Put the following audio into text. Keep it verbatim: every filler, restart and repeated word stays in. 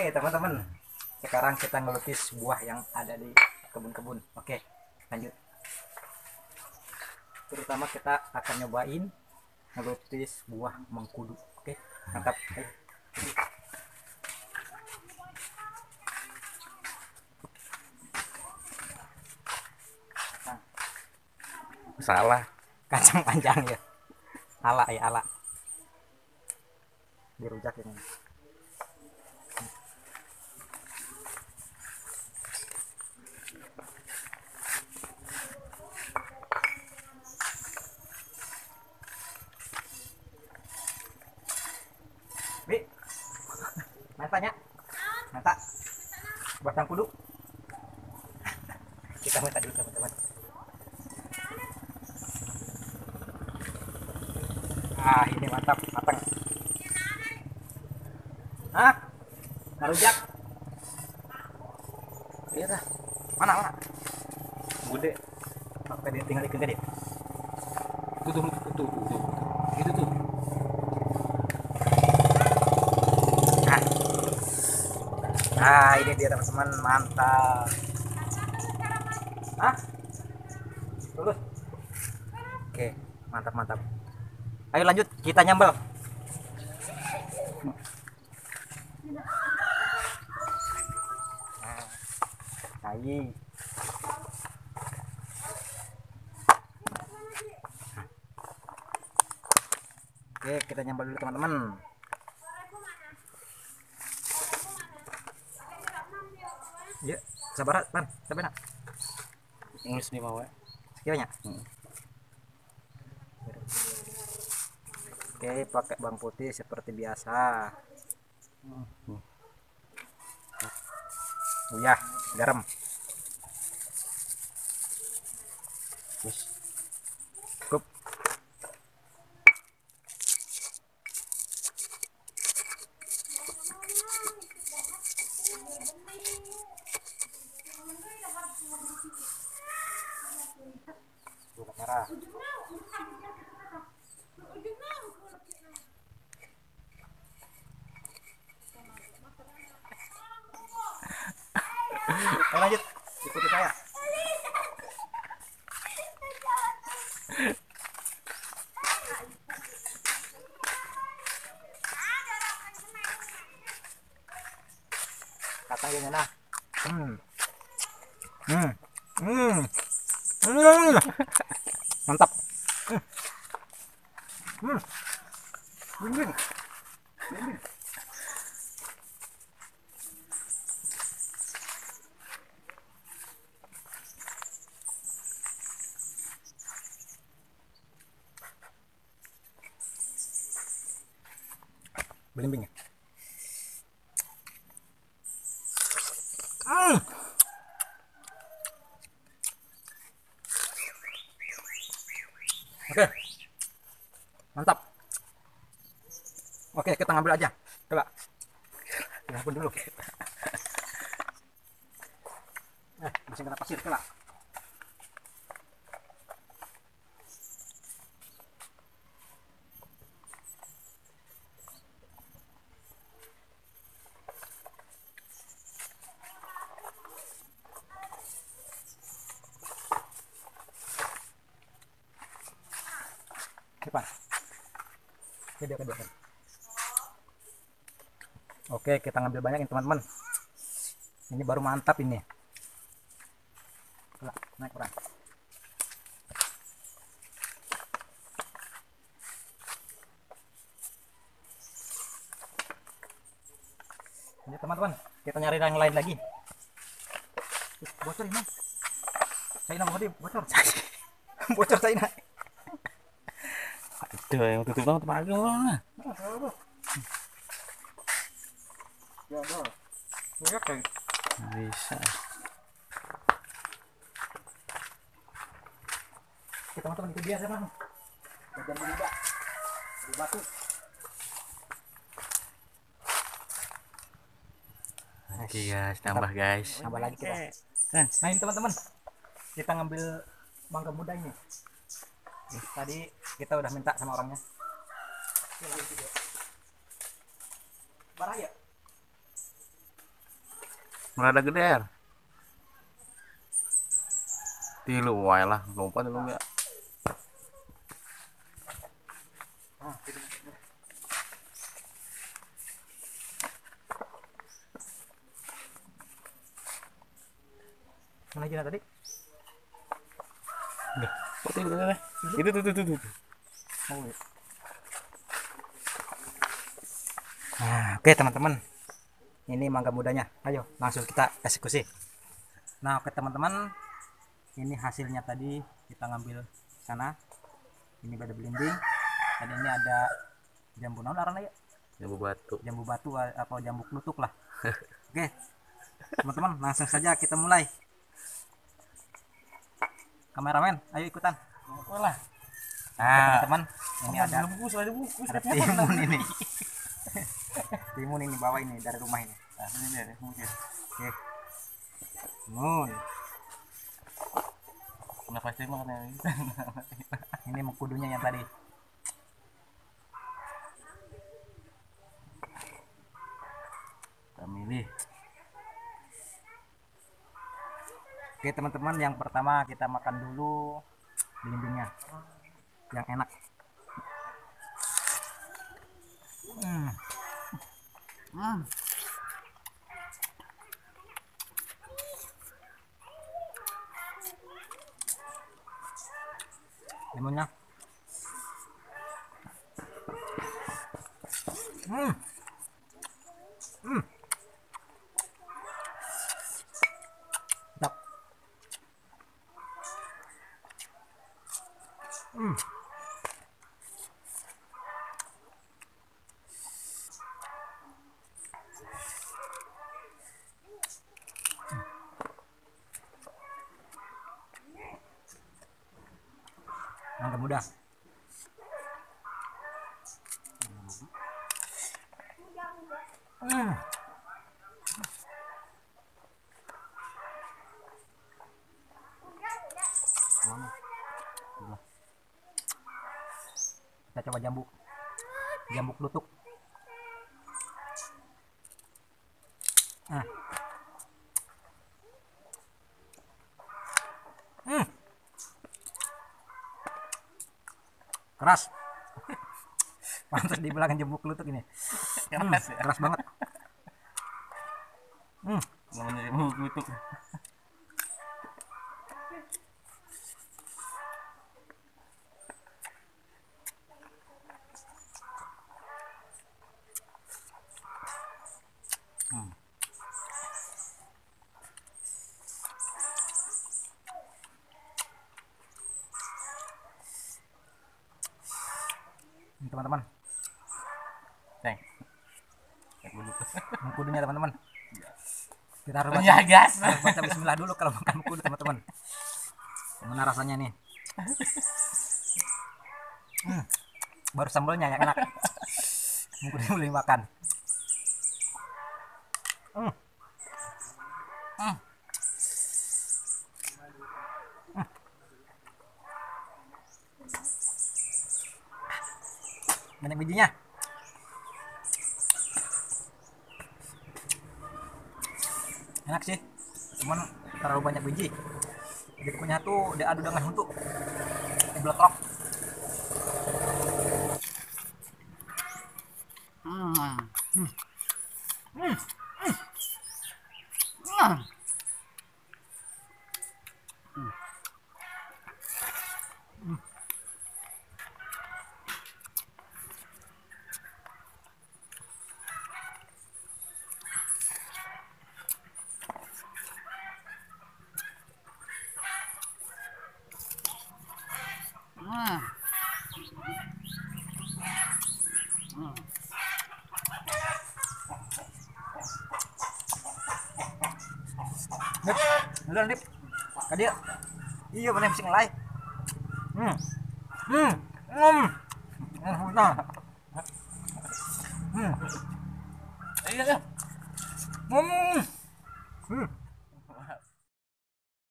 teman-teman, sekarang kita ngelukis buah yang ada di kebun-kebun. Oke, lanjut. Terutama kita akan nyobain ngelukis buah mengkudu. Oke, mantap. Ayo. Salah. Kacang panjang ya. Ala ya ala. Dirujak ini. Bi, mantanya, manta, buat yang kudu. Kita minta dulu teman-teman. Ah, ini mantap, matang. Hah? Ngarujak? Iya dah. Mana mana? Bude. Oke, dia tinggal ikan gede. Tuh tuh tuh tuh tuh. Itu tuh. Nah, nah ini dia teman-teman, mantap. Hah? Lulus. Oke, mantap mantap. Ayo lanjut, kita nyambel. Nah, kai. Oke, kita nyambel dulu teman-teman. Ya, sabar, Pan. Sabar nak. Inggris nih mau ya. Sekiranya. Hmm. Oke, pakai bawang putih seperti biasa. Hmm. Oh ya, garam. Terus Cukup. Gula merah. Ayo lanjut, ikuti saya. Katanya nah. Hmm. Hmm. Hmm. Hmm. Mantap. Hmm. Hmm. Hmm. Belimbing ya. Hmm. Oke, mantap. Oke, kita ngambil aja. Coba. Ya pun dulu. Eh, masih kena pasir, coba. Depan. Oke, dia kedua. Oke, kita ngambil banyak ini teman-teman. Ini baru mantap ini. Coba, naik kurang. Ini teman-teman, kita nyari yang lain lagi. Ih, bocor ini. Saya mau dia bocor. Bocor saya nak. itu yang tutup banget pagi lah. Ya, dah. Ya, kayak Bisa. Oke, teman-teman, itu dia teman. Bagian juga di batu. Oke guys, tambah guys. Tambah lagi kita. Nah ini teman-teman, kita ngambil mangga muda ini. Tadi kita udah minta sama orangnya. Baraya. Merada geder. Tilu wae lah, lompat lu ya. Mana aja tadi? Udah. Oh, tilu tadi. Itu tuh tuh tuh. tuh. Oh, iya. Nah, oke teman-teman. Ini mangga mudanya. Ayo, langsung kita eksekusi. Nah, oke teman-teman. Ini hasilnya tadi kita ngambil sana. Ini pada belimbing. Dan ini ada jambu naon arana ya? Jambu batu. Jambu batu atau jambu klutuk lah. Oke. Teman-teman, langsung saja kita mulai. Kameramen, ayo ikutan. Lah. Nah, teman-teman, ini ada bungkus, ada bungkus. ada timun ini. Timun ini bawa ini dari rumah ini. Nah, ini dia, bungkus. Oke. Timun. Kenapa sih makan ini? Ini mengkudunya yang tadi. Kita milih. Oke teman-teman, yang pertama kita makan dulu belimbingnya yang enak. Hmm. Hmm. Limunnya. Hmm. Hmm. Sedap. Hmm. Mangga muda. Hmm. Kita coba jambu jambu klutuk. Nah. Hmm. Keras. Pantas dibilang jambu klutuk ini. Hmm, Keras ya. keras banget. Hmm. Namanya jambu klutuk. Hmm. Ini teman-teman, Ceng. mengkudunya teman-teman. Kita harus Oh, baca, ya, gas. harus baca bismillah dulu kalau makan mengkudu teman-teman. Gimana rasanya nih? Hmm. Baru sambalnya yang enak. Mengkudu boleh makan. Hmm. Hmm. Hmm. Banyak bijinya. Enak sih, cuman terlalu banyak biji. Jadi punya tuh diadu dengan untuk dibeletrok. Hmm. Hmm. Hmm. Hmm. Hmm. Hmm. Hmm. Hmm. Dip, duluan Dip. Ka dia. Iya bener bisa ngelai. Hmm. Hmm. Hmm. Hmm. Nah. Hmm. Iya, iya. Hmm. Hmm.